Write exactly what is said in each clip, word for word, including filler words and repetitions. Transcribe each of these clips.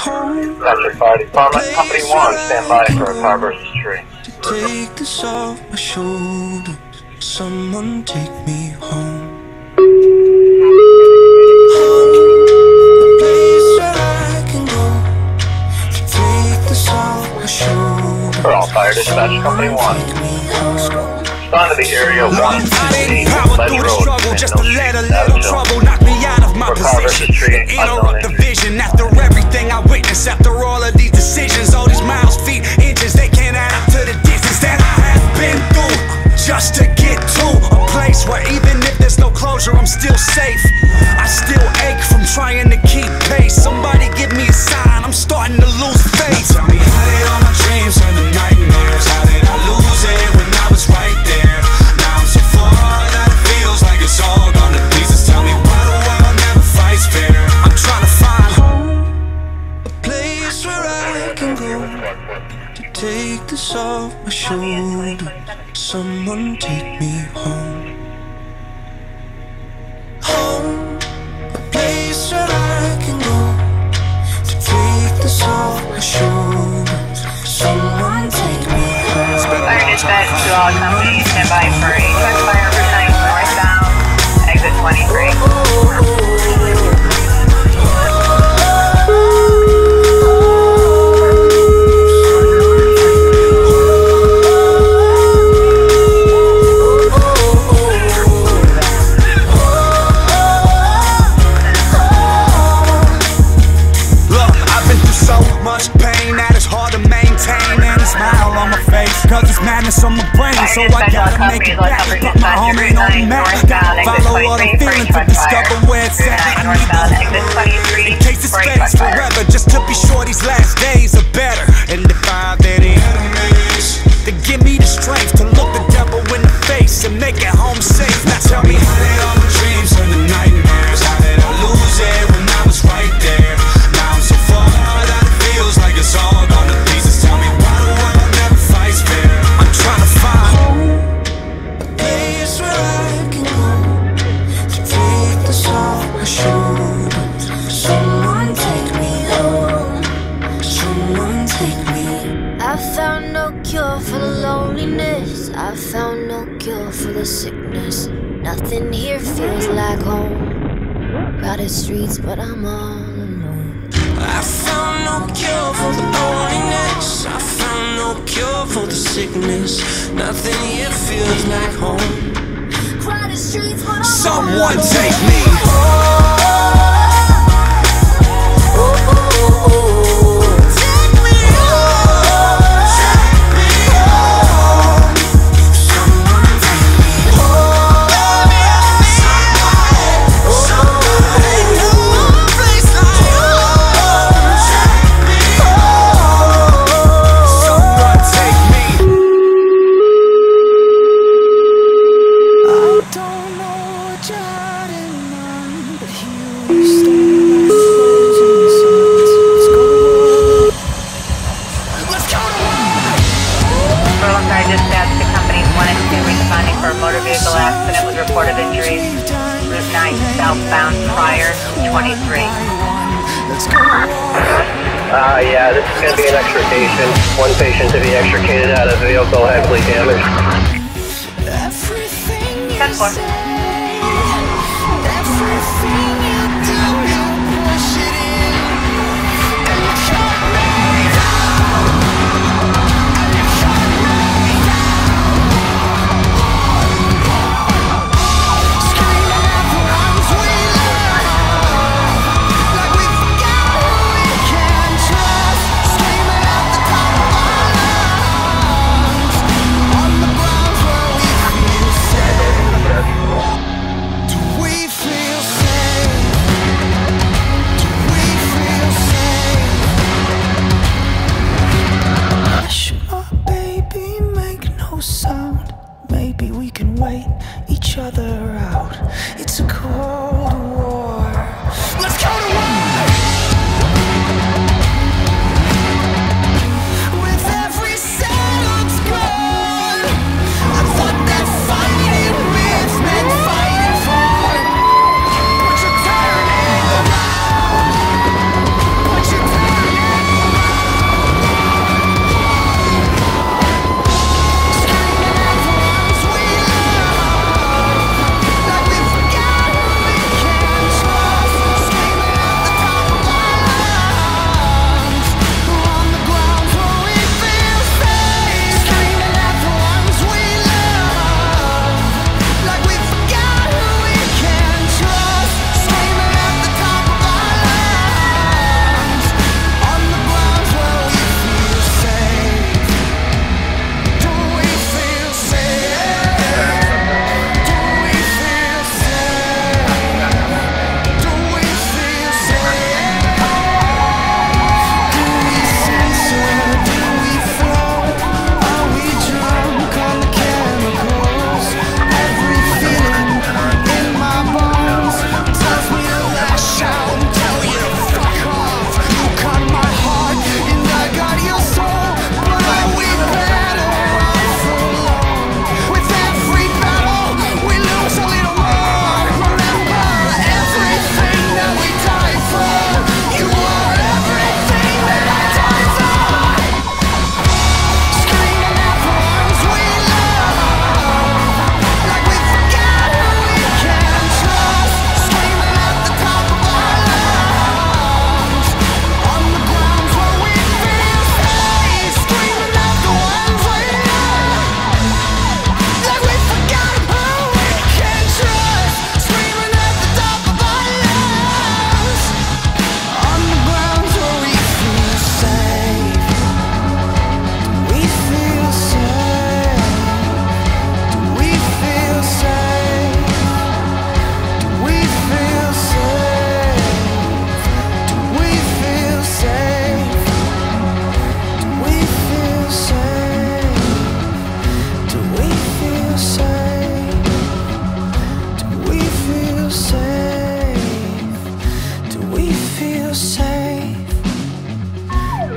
That's fire department. Company one, stand by for a car versus tree. Take this off my shoulders. Someone take me home. Home, a place where I can go. Take this off my shoulders. For all fire dispatch, company one. Respond to the area one sixty Ledge Road. Just to let a little trouble knock me out of my position and interrupt the vision. After everything I witnessed, after all of these decisions, all these miles, feet, inches, they can't add up to the distance that I have been through. Just to get to a place where even if there's no closure, I'm still safe. I still ache from trying to keep pace. Somebody give me a sign, I'm starting to lose faith. Tell me, how did all my dreams turn to nightmares? How did I lose it when I was right there? Now I'm so far that it feels like it's all gone to pieces. Tell me, why the world never fights fair? I'm trying to find home, a place where I can go to take this off my shoulders. Someone take me home. Home, a place where I can go to take this off my shoulders. Someone take me home. Fire dispatch to all companies, stand by for a truck fire returning northbound, exit twenty-three. Cause it's madness on my brain, so I gotta make it back. But my home ain't on the map. Gotta follow what I'm feeling to discover where it's at. I need the in case it fades forever, just to be sure these last days are better. And if I have any enemies, then give me the strength to look the devil in the face and make it home safe. Now tell me, how did all my dreams turn to nightmares? How did I lose it when I was right there? Now I'm so far that it feels like it's all gone to pieces. Tell me, why the world never fights fair? I'm trying to find home, a place where I can go to take this off my shoulders. Someone take me home. Someone take me. I found no cure for the loneliness. I found no cure for the sickness. Nothing here feels like home. Crowded streets, but I'm all alone. I found no cure for the loneliness. I found no cure for the sickness. Nothing here feels like home. Crowded streets, but I'm someone all alone. Take me home. Motor vehicle accident with reported injuries. Route nine southbound prior twenty-three. Uh, yeah, this is going to be an extrication. One patient to be extricated out of vehicle heavily damaged. ten four.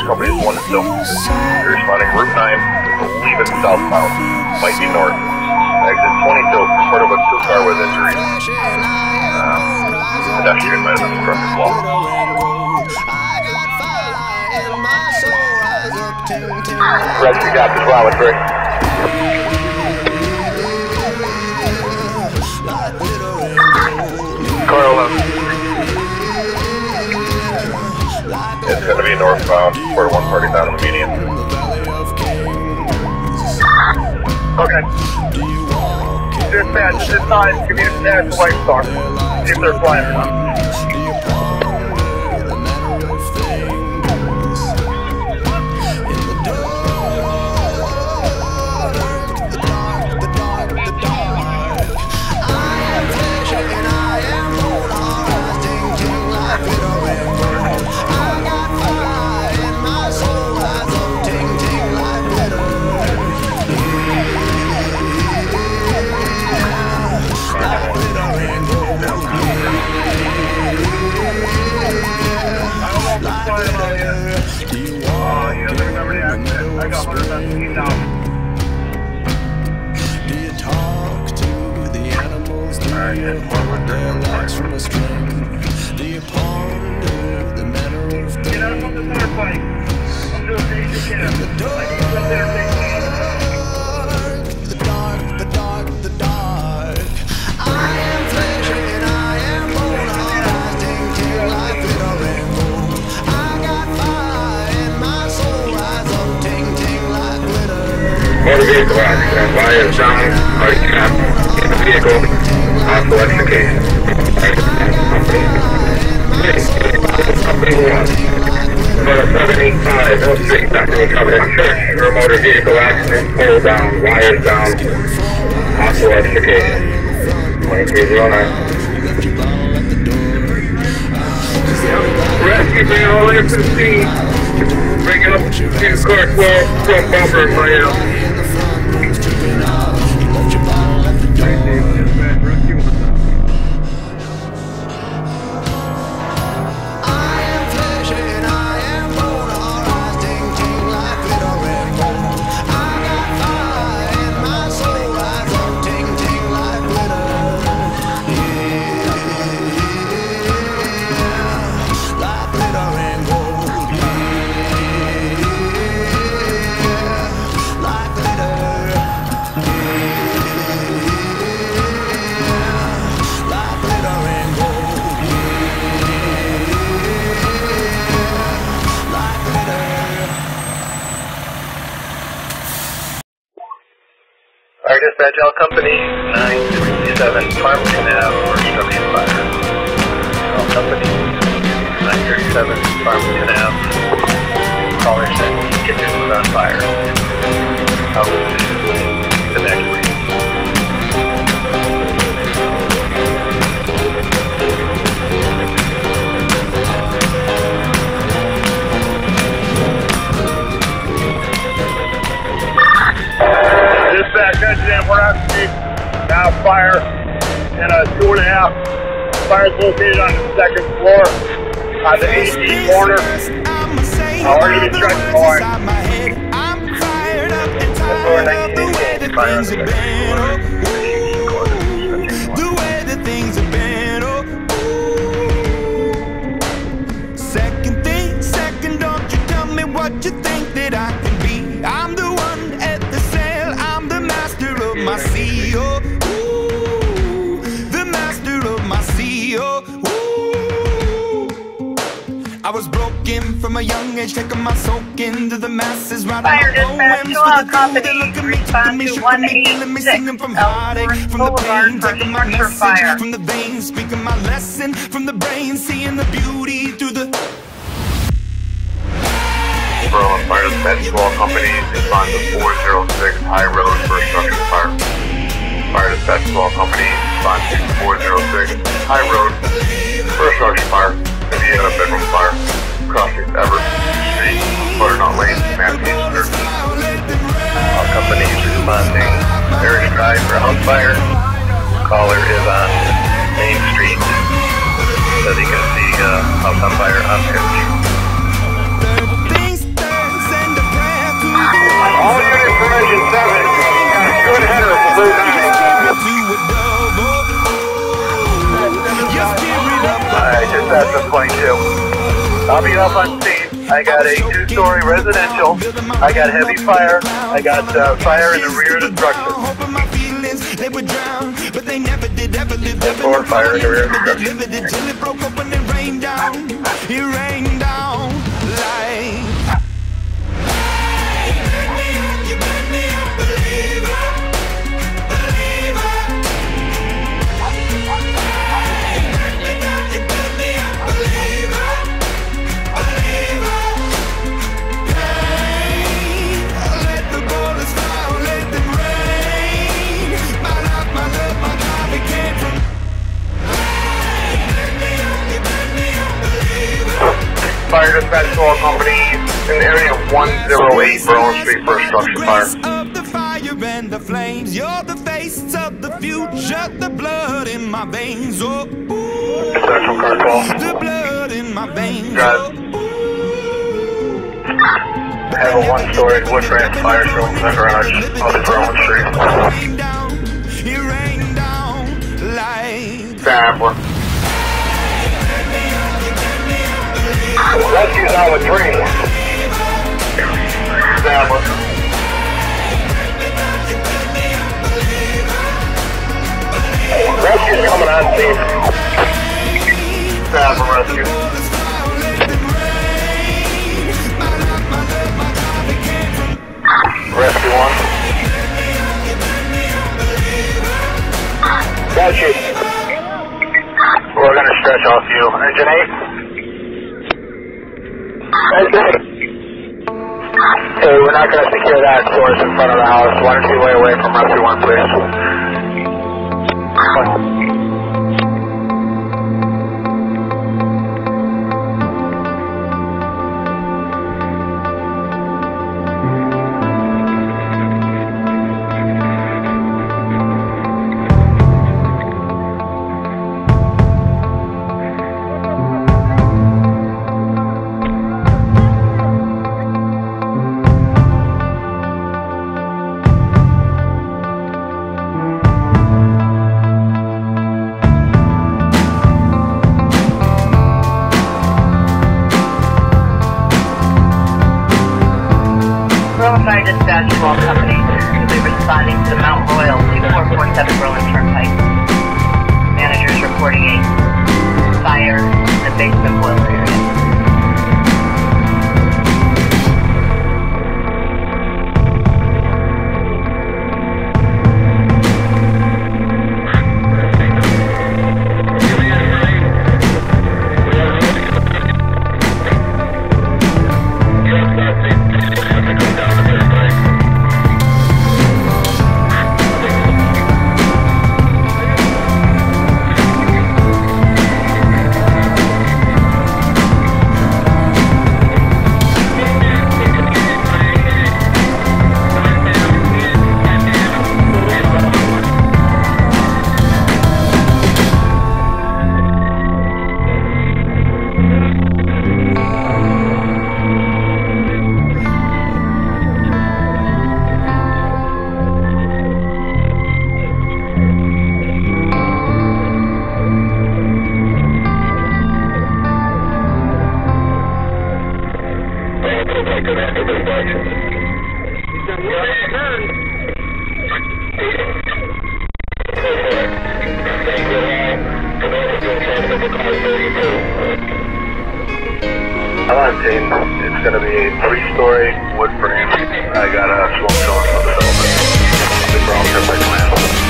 companies one and two. You're responding Route nine, believe it's southbound, might be north. Exit twenty-two, report of a two-car with injuries. Uh, pedestrian might have been struck as well. Rescue got this well with Greg. Car eleven. It's going to be northbound, quarter one forty down on the median. Okay. Dispatch, this time, community status to White Star. See if they're flying or not. Motor vehicle accident, wires down, hard cap in the vehicle, off electrification. Company one, number seven eight five, Hill Street, Doctor Recovery Church, for motor vehicle accident, pole down, wires down, off electrification. twenty-three oh nine. Rescue bring all the way up to the scene. Bring it up to the car twelve, front bumper, fire out. Our dispatch, L Company nine thirty-seven, Farmington Avenue, obstruction fire. L Company nine thirty-seven, Farmington Avenue. Caller said kitchen was on fire. How was the next week? Dispatch engine, we're on street. Now fire in a two and a half. Fire is located on the second floor on the eighteenth corner. Already been tried to fire. Floor nineteen eighty-eight, fire on the second floor. The way that things have been, oh, ooh. Second thing, second, don't you tell me what you think that I can be. I'm the one at the sail, I'm the master of my sea, oh, ooh. The master of my sea, oh, ooh. I was broken from a young age, taking my soak into the masses, writing Fire my dispatch, poems to for all the companies, people that look at me, took respond me, to shook one me, feeling me, eighty-six, singing from Elm heartache, Forest from the Boulevard pain, for taking my structure message fire. from the veins, speaking my lesson from the brain, seeing the beauty through the. Berlin Fire Dispatch, all companies respond to four oh six High Road for structure fire. Fire Dispatch, all companies respond to four oh six High Road for structure fire. Indiana bedroom fire. Crossing Everett Street, Butternut Lane, Manchester. All companies responding. Parish Drive for house fire. Caller is on Main Street. Says he can see uh, house on fire on Parish. Things I'll be up on scene. I got a two-story residential. I got heavy fire. I got uh, fire in the rear of the structure. And more fire in the rear of the structure. Fire dispatch to all companies in the area of one oh eight Berlin Street for a structure fire. Of the fire and the flames, you're the face of the future, the blood in my veins. Oh, Central car call. the blood in my veins. Got it. I have a one-story wood frame fire show in the garage off Berlin Street. Rain down, it rained down like Fabler. Rescue's on with three. Fabler. Rescue's coming on scene. Fabler rescue. Rescue one. Got you. We're going to stretch off you. Engine eight. Okay. Hey, we're not going to secure that source in front of the house. Why don't you lay away from Rescue one, please? Fire dispatch to all companies. We'll be responding to the Mount Royal two four four seven Berlin Turnpike. Managers reporting a fire in the basement boiler area. I'm on scene. It's going to be a three-story wood frame. I got a smoke showing for the development. The brown turnpike command.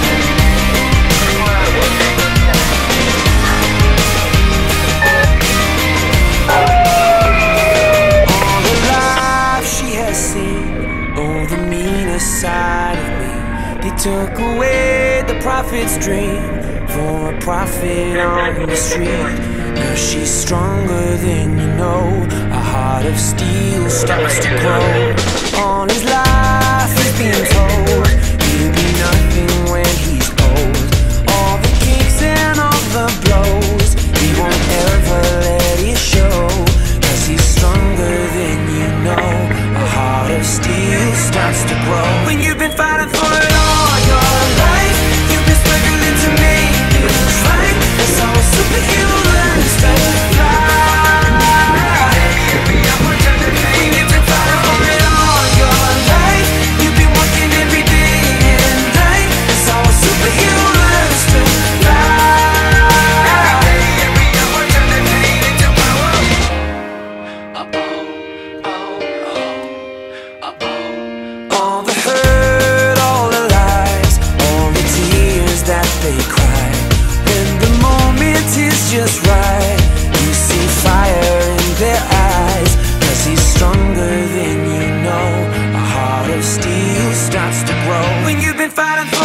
All the life she has seen, oh, the meanest side of me. They took away the prophet's dream for a prophet on the street. Now she's stronger than you know. A heart of steel starts to grow. All his life he's been told he'll be nothing when he's old. All the kicks and all the blows, he won't ever let it show. Cause he's stronger than you know. A heart of steel starts to grow. When you've been fighting for it all your life, you've been struggling to make it right. That's how a superhero learns to fly. steel starts to grow. When you've been fighting for